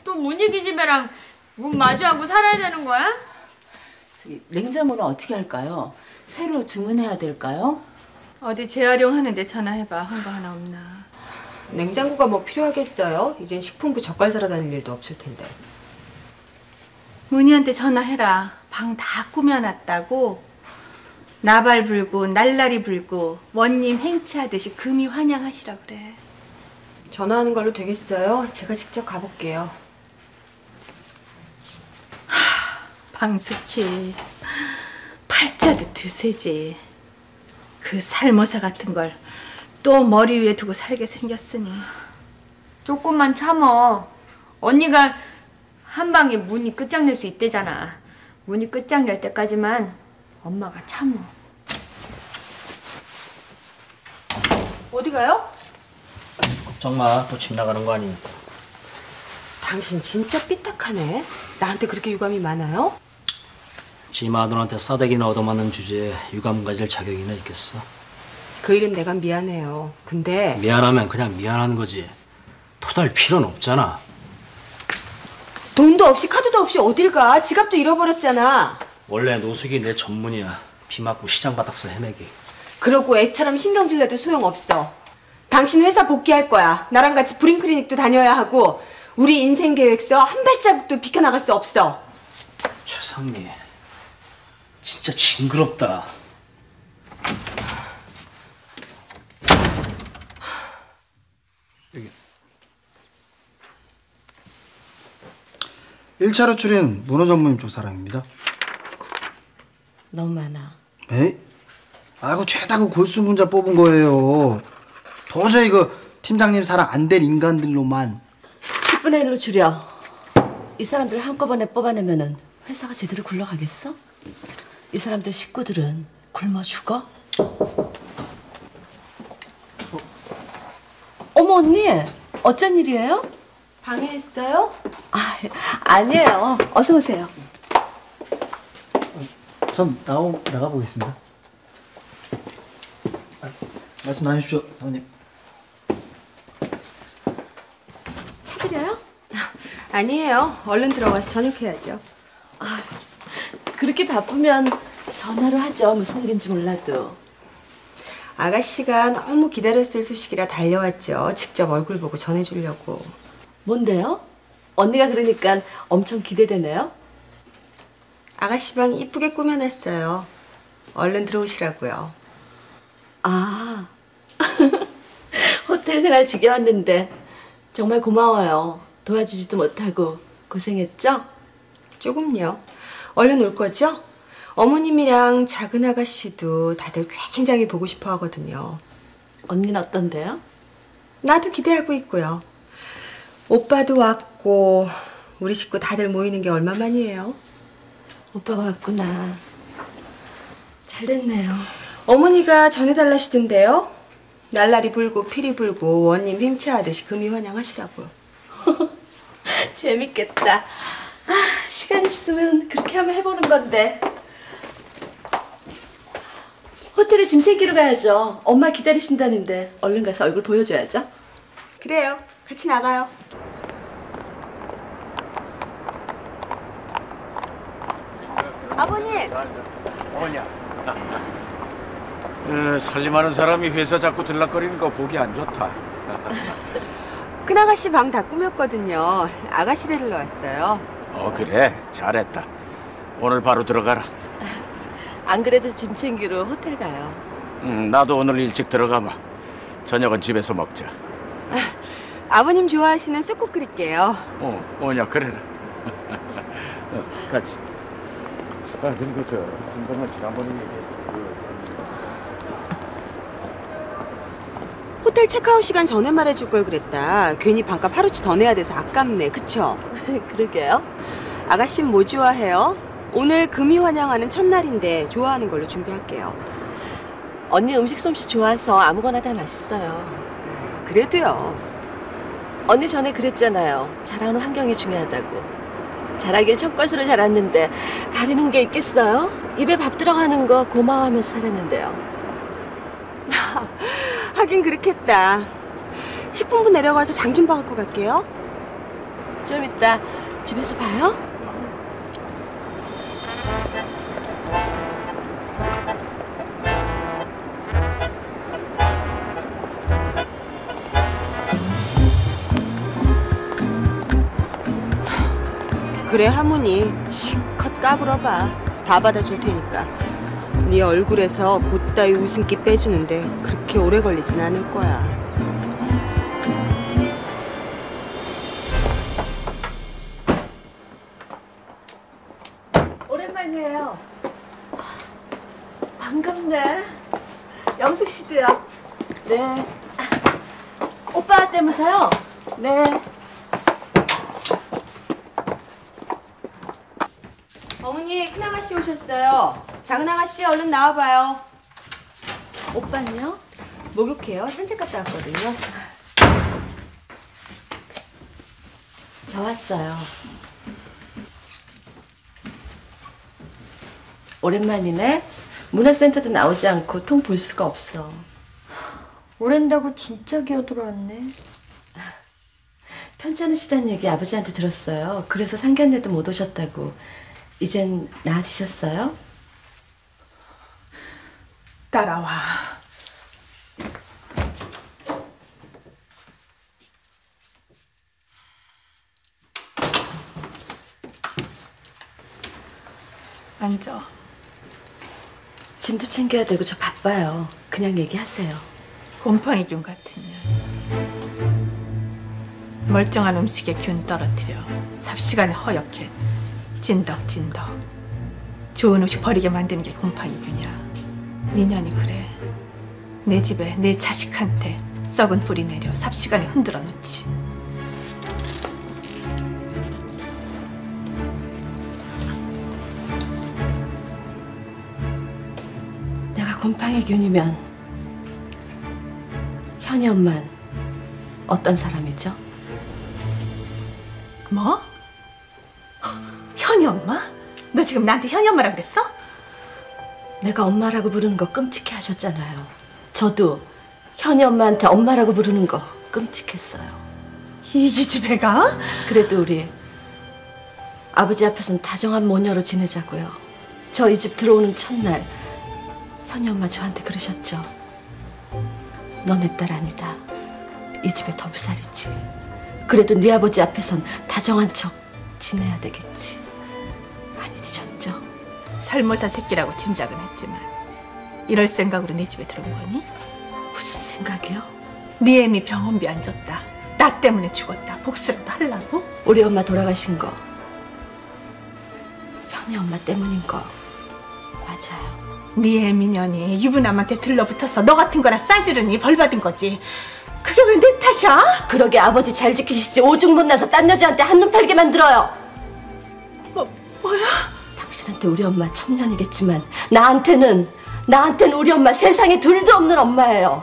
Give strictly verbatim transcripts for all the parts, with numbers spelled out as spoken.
또 문희기 집애랑 문 마주하고 살아야 되는 거야? 저기 냉장고는 어떻게 할까요? 새로 주문해야 될까요? 어디 재활용하는데 전화해봐. 한 거 하나 없나. 냉장고가 뭐 필요하겠어요? 이젠 식품부 젓갈 사러 다닐 일도 없을 텐데. 문희한테 전화해라. 방 다 꾸며놨다고. 나발 불고 날라리 불고 원님 행차하듯이 금이 환영하시라 그래. 전화하는 걸로 되겠어요? 제가 직접 가볼게요. 하, 방숙희 팔자도 드세지. 그 살모사 같은 걸 또 머리 위에 두고 살게 생겼으니. 조금만 참어. 언니가 한 방에 문이 끝장낼 수 있대잖아. 문이 끝장낼 때까지만 엄마가 참어. 어디 가요? 걱정 마. 또 집 나가는 거 아니니까. 당신 진짜 삐딱하네. 나한테 그렇게 유감이 많아요? 지 마누라한테 싸대기나 얻어맞는 주제에 유감 가질 자격이나 있겠어. 그 일은 내가 미안해요. 근데 미안하면 그냥 미안한 거지. 토달 필요는 없잖아. 돈도 없이 카드도 없이 어딜 가? 지갑도 잃어버렸잖아. 원래 노숙이 내 전문이야. 비 맞고 시장 바닥서 헤매기. 그러고 애처럼 신경질 내도 소용없어. 당신 회사 복귀할 거야. 나랑 같이 브링클리닉도 다녀야 하고 우리 인생 계획서 한 발자국도 비켜나갈 수 없어. 최상미, 진짜 징그럽다. 여기. 일 차로 출인 문어 전무님 쪽 사람입니다. 너무 많아. 에이? 아이고 죄다 그 골수 문자 뽑은 거예요. 도저히 그 팀장님 사랑 안 될 인간들로만. 십분의 일로 줄여. 이 사람들 한꺼번에 뽑아내면은 회사가 제대로 굴러가겠어? 이 사람들 식구들은 굶어 죽어? 어. 어머 언니, 어쩐 일이에요? 방해했어요? 아, 아니에요. 어서 오세요. 우선 나오, 나가보겠습니다. 아, 말씀 나누십시오, 사모님. 차 드려요? 아니에요. 얼른 들어가서 저녁해야죠. 아, 그렇게 바쁘면 전화로 하죠. 무슨 일인지 몰라도. 아가씨가 너무 기다렸을 소식이라 달려왔죠. 직접 얼굴 보고 전해주려고. 뭔데요? 언니가 그러니까 엄청 기대되네요. 아가씨 방 이쁘게 꾸며놨어요. 얼른 들어오시라고요. 아, 호텔 생활 지겨웠는데 정말 고마워요. 도와주지도 못하고 고생했죠? 조금요. 얼른 올 거죠? 어머님이랑 작은 아가씨도 다들 굉장히 보고 싶어 하거든요. 언니는 어떤데요? 나도 기대하고 있고요. 오빠도 왔고 우리 식구 다들 모이는 게 얼마만이에요? 오빠가 왔구나. 잘 됐네요. 어머니가 전해달라시던데요. 날라리 불고 피리 불고 원님 행차하듯이 금이 환영하시라고요. 재밌겠다. 아, 시간 있으면 그렇게 한번 해보는 건데. 호텔에 짐 챙기러 가야죠. 엄마 기다리신다는데 얼른 가서 얼굴 보여줘야죠. 그래요. 같이 나가요. 아버님. 어머냐. 에, 살림하는 사람이 회사 자꾸 들락거리는 거 보기 안 좋다. 큰아가씨 방 다 꾸몄거든요. 아가씨 데리러 왔어요. 어 그래 잘했다. 오늘 바로 들어가라. 안 그래도 짐 챙기러 호텔 가요. 음, 나도 오늘 일찍 들어가봐. 저녁은 집에서 먹자. 아, 아버님 좋아하시는 쑥국 끓일게요. 어, 뭐냐 그래라. 어, 같이. 아, 그리고 저 김동만 지난번에 얘기했던 호텔 체크아웃 시간 전에 말해줄 걸 그랬다. 괜히 반값 하루치 더 내야 돼서 아깝네. 그쵸? 그러게요. 아가씨는 뭐 좋아해요? 오늘 금이 환영하는 첫날인데 좋아하는 걸로 준비할게요. 언니 음식 솜씨 좋아서 아무거나 다 맛있어요. 그래도요. 언니 전에 그랬잖아요. 잘하는 환경이 중요하다고. 잘하길 첫것으로 자랐는데 가리는 게 있겠어요? 입에 밥 들어가는 거 고마워하면서 살았는데요. 하긴 그렇겠다. 식품부 내려가서 장 좀 봐갖고 갈게요. 좀 이따 집에서 봐요. 그래 하모니 실컷 까불어봐. 다 받아줄 테니까. 네 얼굴에서 곧다이 웃음기 빼주는데 그렇게 오래 걸리진 않을 거야. 오랜만이에요. 반갑네. 영숙 씨도요. 네. 오빠 때문에요? 네. 어머니, 큰아가씨 오셨어요. 작은아가씨 얼른 나와봐요. 오빠는요? 목욕해요. 산책 갔다 왔거든요. 저 왔어요. 오랜만이네. 문화센터도 나오지 않고 통 볼 수가 없어. 오랜다고 진짜 기어들어왔네. 편찮으시다는 얘기 아버지한테 들었어요. 그래서 상견례도 못 오셨다고. 이젠 나아지셨어요? 따라와. 앉아. 짐도 챙겨야 되고 저 바빠요. 그냥 얘기하세요. 곰팡이균 같은 년. 멀쩡한 음식에 균 떨어뜨려 삽시간에 허옇게 찐덕찐덕. 좋은 음식 버리게 만드는 게 곰팡이균이야. 네 년이 그래. 내 집에 내 자식한테 썩은 뿌리 내려 삽시간에 흔들어 놓지. 내가 곰팡이균이면 현이 엄만 어떤 사람이죠? 뭐? 현이 엄마? 너 지금 나한테 현이 엄마라 그랬어? 내가 엄마라고 부르는 거 끔찍해 하셨잖아요. 저도 현이 엄마한테 엄마라고 부르는 거 끔찍했어요. 이 기집애가? 그래도 우리 아버지 앞에선 다정한 모녀로 지내자고요. 저 이 집 들어오는 첫날 현이 엄마 저한테 그러셨죠. 너 내 딸 아니다. 이 집에 더부살이지. 그래도 네 아버지 앞에선 다정한 척 지내야 되겠지. 안 잊으셨죠? 살모사 새끼라고 짐작은 했지만 이럴 생각으로 내 집에 들어온 거니? 무슨 생각이요? 네 애미 병원비 안 줬다. 나 때문에 죽었다. 복수라도 하려고? 우리 엄마 돌아가신 거 현이 엄마 때문인 거 맞아요. 네 애미년이 유부남한테 들러붙어서 너 같은 거나 싸지르니 벌 받은 거지. 그게 왜 내 탓이야? 그러게 아버지 잘 지키시지 오죽 못나서 딴 여자한테 한눈 팔게 만들어요. 뭐, 뭐야? 당신한테 우리 엄마 첩년이겠지만 나한테는 나한테는 우리 엄마 세상에 둘도 없는 엄마예요.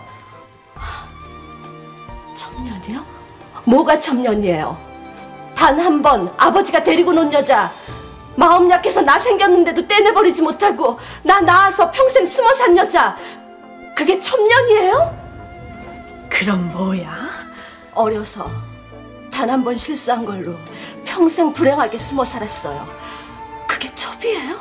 첩년이요? 뭐가 첩년이에요? 단 한 번 아버지가 데리고 논 여자 마음 약해서 나 생겼는데도 떼내버리지 못하고 나 낳아서 평생 숨어 산 여자 그게 첩년이에요? 그럼 뭐야? 어려서 단 한 번 실수한 걸로 평생 불행하게 숨어 살았어요. 그게 첩이에요?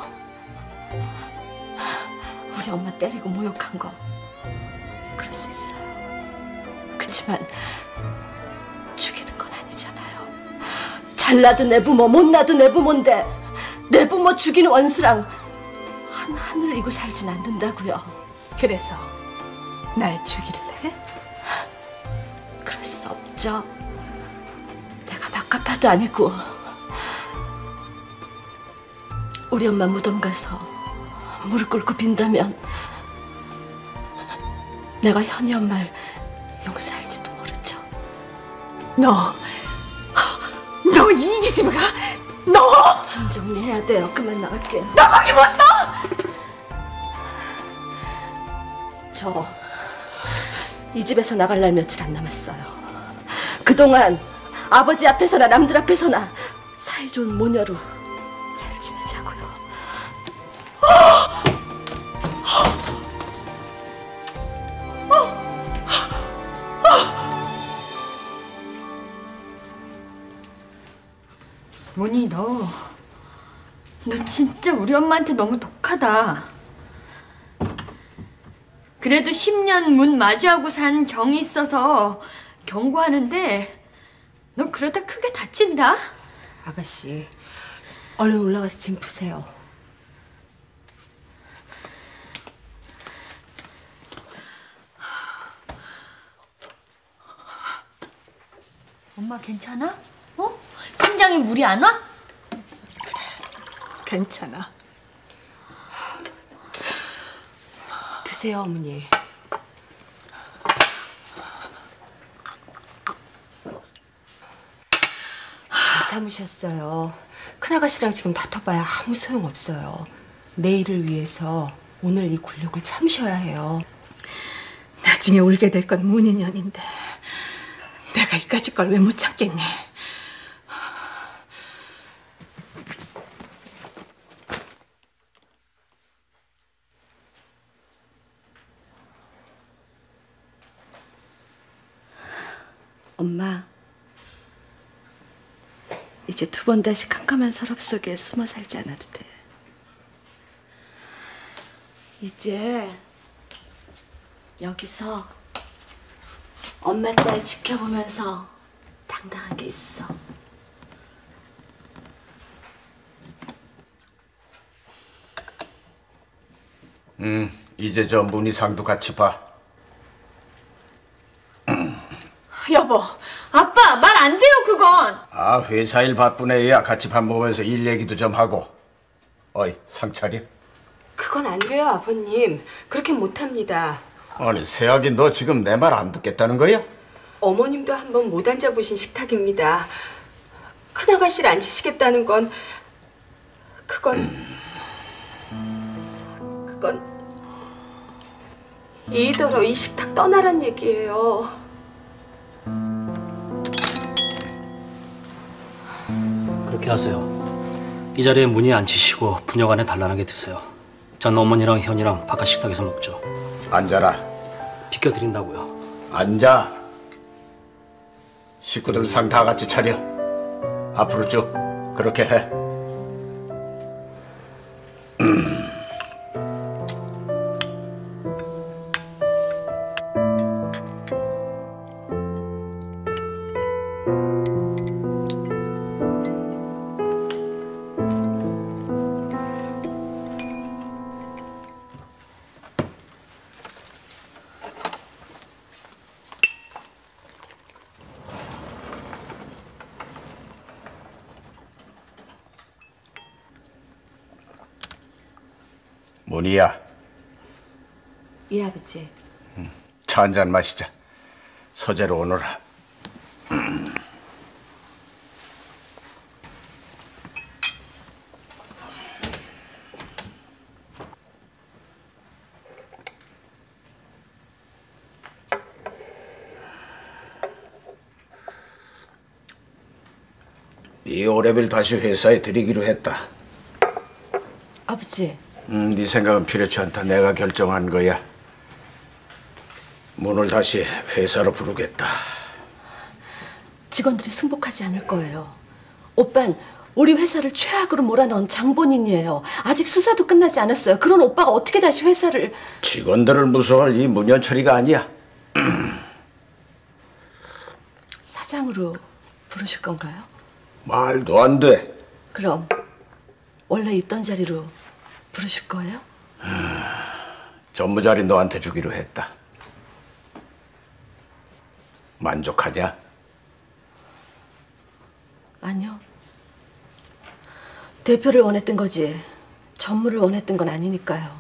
우리 엄마 때리고 모욕한 거 그럴 수 있어요. 그치만 죽이는 건 아니잖아요. 잘나도 내 부모 못나도 내 부모인데 내 부모 죽이는 원수랑 한 하늘 이고 살진 않는다고요. 그래서 날 죽일래? 그럴 수 없죠. 내가 막가파도 아니고 우리 엄마 무덤 가서 무릎 꿇고 빈다면 내가 현이 엄마를 용서할지도 모르죠. 너, 너 이 기집애가 너! 짐 정리해야 돼요. 그만 나갈게요. 너 거기 못 서! 저 이 집에서 나갈 날 며칠 안 남았어요. 그동안 아버지 앞에서나 남들 앞에서나 사이좋은 모녀로 잘 지내자고요. 문희 너, 너 진짜 우리 엄마한테 너무 독하다. 그래도 십 년 문 마주하고 산 정이 있어서 경고하는데 너 그러다 크게 다친다. 아가씨, 얼른 올라가서 짐 푸세요. 엄마 괜찮아? 어? 심장에 물이 안 와? 괜찮아. 드세요, 어머니. 잘 참으셨어요. 큰아가씨랑 지금 다퉈봐야 아무 소용없어요. 내일을 위해서 오늘 이 굴욕을 참으셔야 해요. 나중에 울게 될 건 문인연인데 내가 이까짓 걸 왜 못 참겠니? 엄마, 이제 두 번 다시 캄캄한 서랍 속에 숨어 살지 않아도 돼. 이제 여기서 엄마 딸 지켜보면서 당당하게 있어. 음, 이제 저 문희상도 같이 봐. 여보, 아빠 말 안 돼요 그건. 아, 회사 일 바쁜 애야. 같이 밥 먹으면서 일 얘기도 좀 하고. 어이, 상 차려. 그건 안 돼요, 아버님. 그렇게 못합니다. 아니, 새아기 너 지금 내 말 안 듣겠다는 거야? 어머님도 한번 못 앉아보신 식탁입니다. 큰아가씨를 앉히시겠다는 건 그건 그건 이더러 이 식탁 떠나란 얘기예요. 그렇게 하세요. 이 자리에 문희 앉히시고 부녀간에 단란하게 드세요. 전 어머니랑 현이랑 바깥 식탁에서 먹죠. 앉아라. 비켜드린다고요. 앉아. 식구들 상 다 같이 차려. 앞으로 쭉 그렇게 해. 음. 문희야. 예, 아버지. 음, 차 한잔 마시자. 서재로 오너라. 음. 네 오래빌 다시 회사에 들이기로 했다. 아버지. 음, 네 생각은 필요치 않다. 내가 결정한 거야. 문을 다시 회사로 부르겠다. 직원들이 승복하지 않을 거예요. 오빤 우리 회사를 최악으로 몰아넣은 장본인이에요. 아직 수사도 끝나지 않았어요. 그런 오빠가 어떻게 다시 회사를... 직원들을 무서워할 이 문연철이가 아니야. 사장으로 부르실 건가요? 말도 안 돼. 그럼 원래 있던 자리로 부르실 거예요? 전무자리 너한테 주기로 했다. 만족하냐? 아니요. 대표를 원했던 거지 전무를 원했던 건 아니니까요.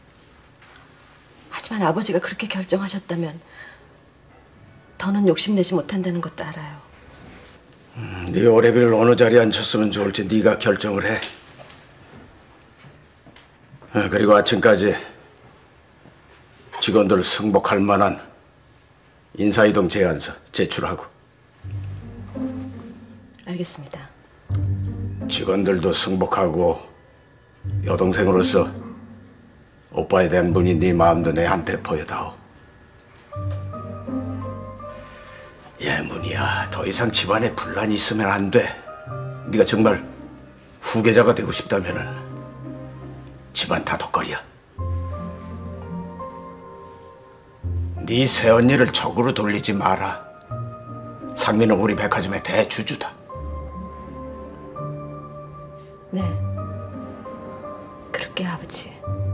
하지만 아버지가 그렇게 결정하셨다면 더는 욕심내지 못한다는 것도 알아요. 음, 네 오래비를 어느 자리에 앉혔으면 좋을지 네가 결정을 해. 아, 그리고 아침까지 직원들 승복할 만한 인사이동 제안서 제출하고. 알겠습니다. 직원들도 승복하고 여동생으로서 오빠에 대한 분이 네 마음도 내한테 보여다오. 예, 문희야, 더 이상 집안에 분란이 있으면 안 돼. 네가 정말 후계자가 되고 싶다면은 집안 다독거리야. 네 새언니를 적으로 돌리지 마라. 상민은 우리 백화점의 대주주다. 네. 그럴게요, 아버지.